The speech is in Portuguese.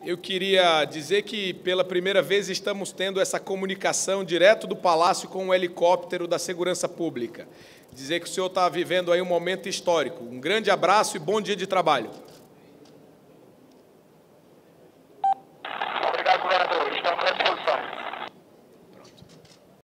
Eu queria dizer que, pela primeira vez, estamos tendo essa comunicação direto do Palácio com o helicóptero da Segurança Pública. Dizer que o senhor está vivendo aí um momento histórico. Um grande abraço e bom dia de trabalho.